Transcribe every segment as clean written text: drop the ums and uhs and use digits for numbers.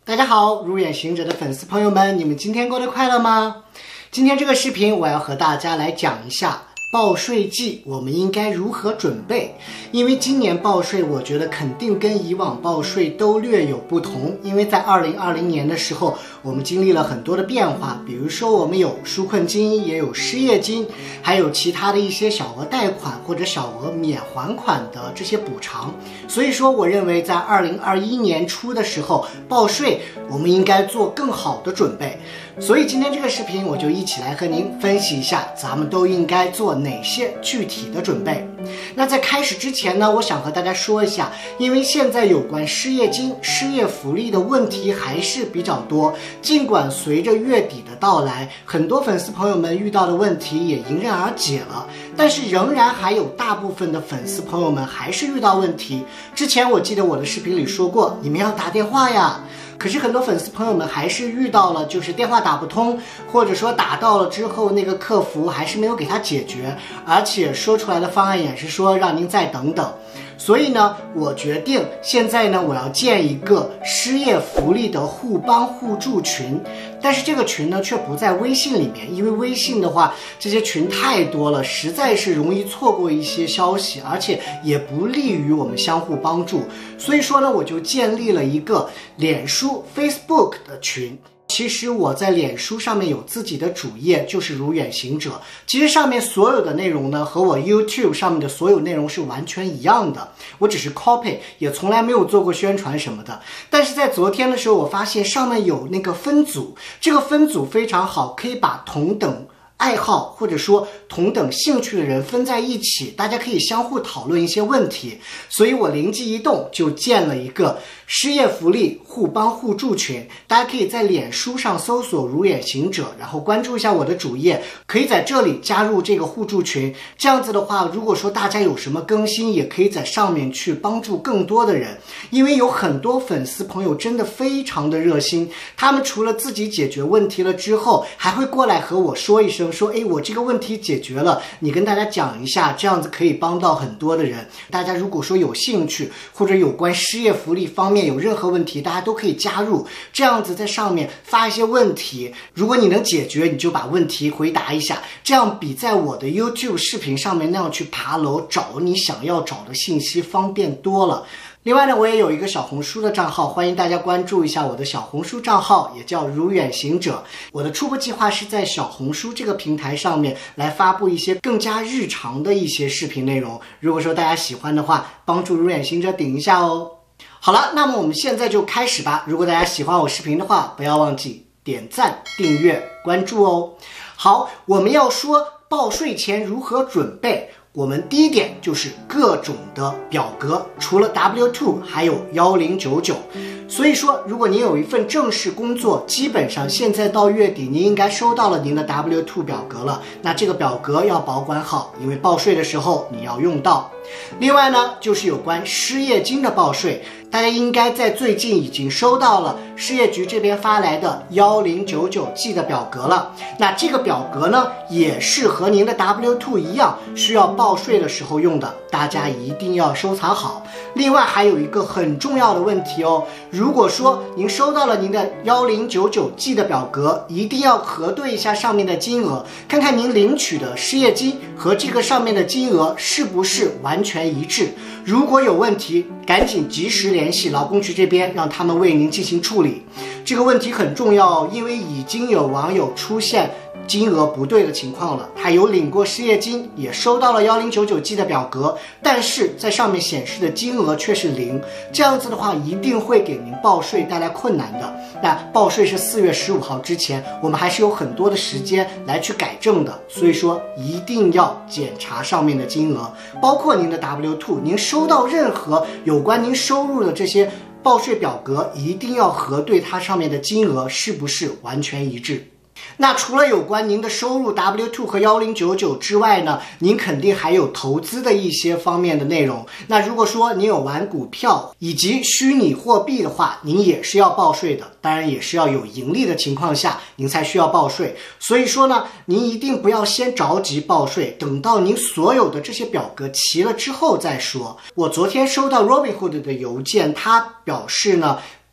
大家好，如远行者的粉丝朋友们，你们今天过得快乐吗？今天这个视频我要和大家来讲一下报税季我们应该如何准备。因为今年报税我觉得肯定跟以往报税都略有不同，因为在2020年的时候我们经历了很多的变化，比如说我们有纾困金，也有失业金，还有其他的一些小额贷款或者小额免还款的这些补偿。所以说我认为在2021年初的时候报税我们应该做更好的准备。所以今天这个视频我就一起来和您分析一下咱们都应该做哪些具体的准备。那在开始之前呢，我想和大家说一下，因为现在有关失业金、失业福利的问题还是比较多，尽管随着月底的到来，很多粉丝朋友们遇到的问题也迎刃而解了，但是仍然还有大部分的粉丝朋友们还是遇到问题。之前我记得我的视频里说过，你们要打电话呀，可是很多粉丝朋友们还是遇到了就是电话打不通，或者说打到了之后那个客服还是没有给他解决，而且说出来的方案也是说让您再等等。所以呢，我决定现在呢，我要建一个失业福利的互帮互助群，但是这个群呢却不在微信里面，因为微信的话这些群太多了，实在是容易错过一些消息，而且也不利于我们相互帮助。所以说呢，我就建立了一个脸书 Facebook 的群。其实我在脸书上面有自己的主页，就是如远行者。其实上面所有的内容呢，和我 YouTube 上面的所有内容是完全一样的，我只是 copy， 也从来没有做过宣传什么的。但是在昨天的时候，我发现上面有那个分组，这个分组非常好，可以把同等爱好或者说同等兴趣的人分在一起，大家可以相互讨论一些问题。所以我灵机一动就建了一个失业福利互帮互助群，大家可以在脸书上搜索如远行者，然后关注一下我的主页，可以在这里加入这个互助群。这样子的话，如果说大家有什么更新，也可以在上面去帮助更多的人。因为有很多粉丝朋友真的非常的热心，他们除了自己解决问题了之后，还会过来和我说一声，说我这个问题解决了，你跟大家讲一下，这样子可以帮到很多的人。大家如果说有兴趣，或者有关失业福利方面有任何问题，大家都可以加入，这样子在上面发一些问题，如果你能解决，你就把问题回答一下，这样比在我的 YouTube 视频上面那样去爬楼找你想要找的信息方便多了。另外呢，我也有一个小红书的账号，欢迎大家关注一下我的小红书账号，也叫如远行者。我的初步计划是在小红书这个平台上面来发布一些更加日常的一些视频内容，如果说大家喜欢的话，帮助如远行者顶一下哦。好了，那么我们现在就开始吧。如果大家喜欢我视频的话，不要忘记点赞、订阅、关注哦。好，我们要说报税前如何准备。我们第一点就是各种的表格，除了 W2 还有1099。所以说如果您有一份正式工作，基本上现在到月底您应该收到了您的 W2 表格了，那这个表格要保管好，因为报税的时候你要用到。另外呢，就是有关失业金的报税，大家应该在最近已经收到了失业局这边发来的 1099G 的表格了。那这个表格呢，也是和您的 W2 一样，需要报税的时候用的，大家一定要收藏好。另外还有一个很重要的问题哦，如果说您收到了您的 1099G 的表格，一定要核对一下上面的金额，看看您领取的失业金和这个上面的金额是不是完全一致。如果有问题，赶紧及时联系劳工局这边，让他们为您进行处理。这个问题很重要，因为已经有网友出现金额不对的情况了，他有领过失业金，也收到了 1099G 的表格，但是在上面显示的金额却是0，这样子的话一定会给您报税带来困难的。那报税是4月15号之前，我们还是有很多的时间来去改正的，所以说一定要检查上面的金额，包括您的 W2， 您收到任何有关您收入的这些报税表格，一定要核对它上面的金额是不是完全一致。那除了有关您的收入 W2 和1099之外呢，您肯定还有投资的一些方面的内容。那如果说您有玩股票以及虚拟货币的话，您也是要报税的，当然也是要有盈利的情况下您才需要报税。所以说呢，您一定不要先着急报税，等到您所有的这些表格齐了之后再说。我昨天收到 Robinhood 的邮件，他表示呢，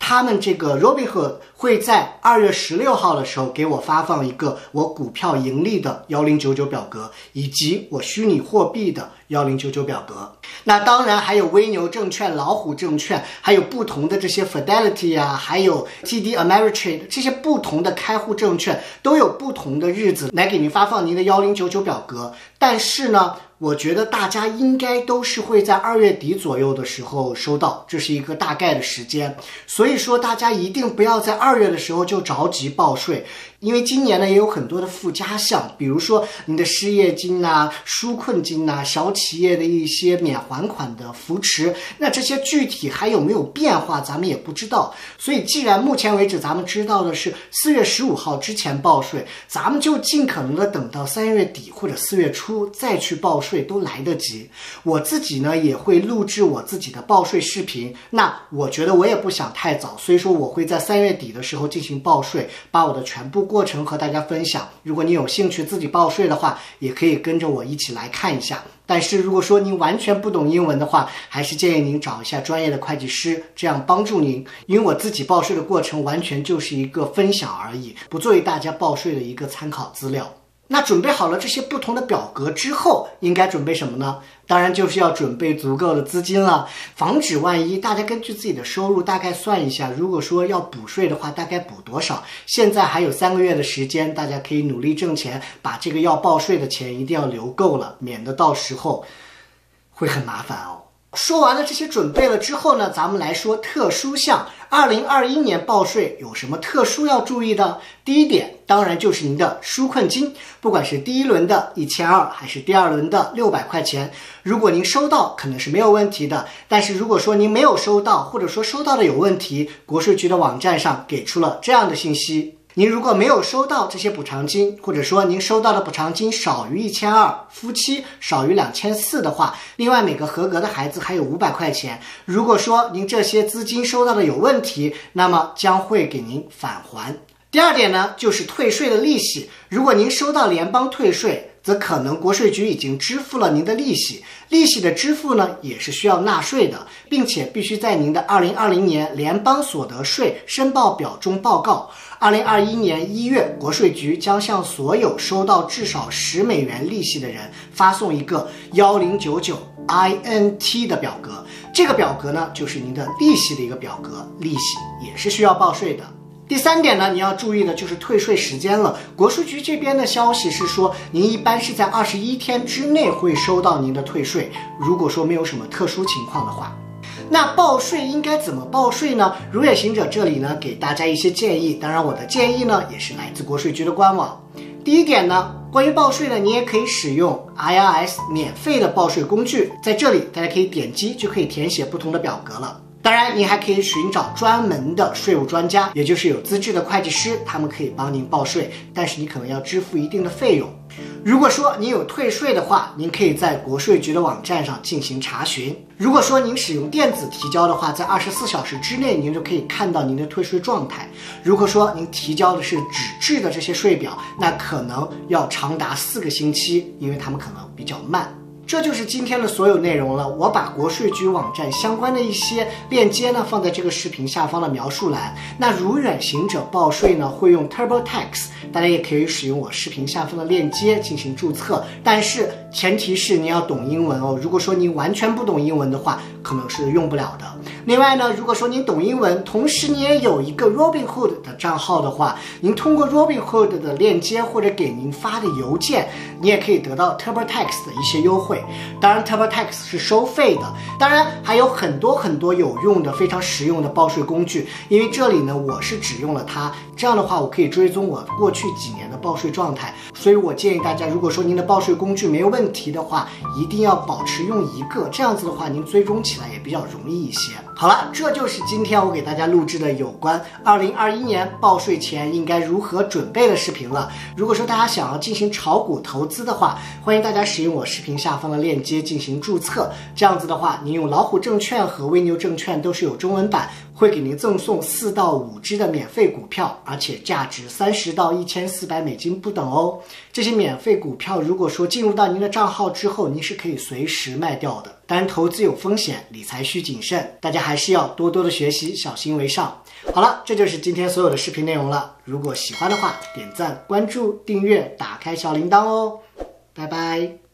他们这个 Robinhood 会在2月16号的时候给我发放一个我股票盈利的1099表格，以及我虚拟货币的1099表格。那当然还有微牛证券、老虎证券，还有不同的这些 Fidelity 啊，还有 TD Ameritrade 这些不同的开户证券都有不同的日子来给您发放您的1099表格。但是呢，我觉得大家应该都是会在2月底左右的时候收到，这是一个大概的时间。所以说大家一定不要在2月的时候就着急报税，因为今年呢也有很多的附加项，比如说你的失业金呐、纾困金呐、小企业的一些免还款的扶持，那这些具体还有没有变化咱们也不知道。所以既然目前为止咱们知道的是4月15号之前报税，咱们就尽可能的等到3月底或者4月初再去报税都来得及。我自己呢也会录制我自己的报税视频，那我觉得我也不想太早，所以说我会在3月底的时候进行报税，把我的全部过程和大家分享。如果你有兴趣自己报税的话，也可以跟着我一起来看一下。但是如果说您完全不懂英文的话，还是建议您找一下专业的会计师，这样帮助您。因为我自己报税的过程完全就是一个分享而已，不作为大家报税的一个参考资料。那准备好了这些不同的表格之后，应该准备什么呢？当然就是要准备足够的资金了，防止万一。大家根据自己的收入大概算一下，如果说要补税的话，大概补多少？现在还有3个月的时间，大家可以努力挣钱，把这个要报税的钱一定要留够了，免得到时候会很麻烦哦。说完了这些准备了之后呢，咱们来说特殊项。2021年报税有什么特殊要注意的？第一点，当然就是您的纾困金，不管是第一轮的1200还是第二轮的600块钱，如果您收到可能是没有问题的，但是如果说您没有收到，或者说收到的有问题，国税局的网站上给出了这样的信息。您如果没有收到这些补偿金，或者说您收到的补偿金少于1200，夫妻少于2400的话，另外每个合格的孩子还有500块钱。如果说您这些资金收到的有问题，那么将会给您返还。第二点呢，就是退税的利息。如果您收到联邦退税，则可能国税局已经支付了您的利息，利息的支付呢也是需要纳税的，并且必须在您的2020年联邦所得税申报表中报告。2021年1月，国税局将向所有收到至少10美元利息的人发送一个1099 INT 的表格，这个表格呢就是您的利息的一个表格，利息也是需要报税的。第三点呢，你要注意的就是退税时间了。国税局这边的消息是说，您一般是在21天之内会收到您的退税，如果说没有什么特殊情况的话。那报税应该怎么报税呢？如也行者这里呢给大家一些建议，当然我的建议呢也是来自国税局的官网。第一点呢，关于报税呢，你也可以使用 IRS 免费的报税工具，在这里大家可以点击就可以填写不同的表格了。当然，您还可以寻找专门的税务专家，也就是有资质的会计师，他们可以帮您报税，但是你可能要支付一定的费用。如果说您有退税的话，您可以在国税局的网站上进行查询。如果说您使用电子提交的话，在24小时之内您就可以看到您的退税状态。如果说您提交的是纸质的这些税表，那可能要长达4个星期，因为他们可能比较慢。这就是今天的所有内容了。我把国税局网站相关的一些链接呢放在这个视频下方的描述栏。那如远行者报税呢会用 TurboTax， 大家也可以使用我视频下方的链接进行注册，但是前提是你要懂英文哦。如果说您完全不懂英文的话，可能是用不了的。另外呢，如果说您懂英文，同时你也有一个 Robinhood 的账号的话，您通过 Robinhood 的链接或者给您发的邮件，你也可以得到 TurboTax 的一些优惠。当然 TurboTax 是收费的，当然还有很多有用的非常实用的报税工具，因为这里呢我是只用了它，这样的话我可以追踪我过去几年的报税状态，所以我建议大家，如果说您的报税工具没有问题的话，一定要保持用一个，这样子的话您追踪起来也比较容易一些。好了，这就是今天我给大家录制的有关2021年报税前应该如何准备的视频了。如果说大家想要进行炒股投资的话，欢迎大家使用我视频下方的链接进行注册，这样子的话您用老虎证券和微牛证券都是有中文版， 会给您赠送4到5只的免费股票，而且价值30到1400美金不等哦。这些免费股票如果说进入到您的账号之后，您是可以随时卖掉的。当然投资有风险，理财需谨慎，大家还是要多多的学习，小心为上。好了，这就是今天所有的视频内容了。如果喜欢的话，点赞、关注、订阅、打开小铃铛哦。拜拜。